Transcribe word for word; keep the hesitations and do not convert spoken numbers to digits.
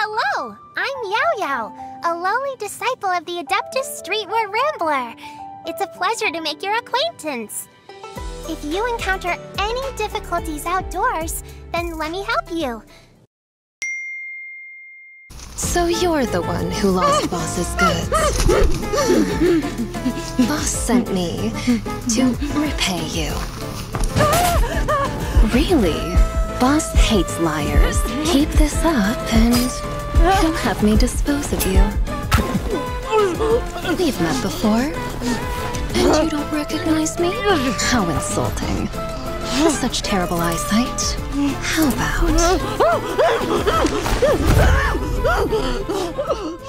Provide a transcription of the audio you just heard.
Hello, I'm Yao Yao, a lowly disciple of the Adeptus Streetwear Rambler. It's a pleasure to make your acquaintance. If you encounter any difficulties outdoors, then let me help you. So you're the one who lost Boss's goods. Boss sent me to repay you. Really? Boss hates liars. Keep this up and he'll have me dispose of you. We've met before. And you don't recognize me? How insulting. With such terrible eyesight. How about...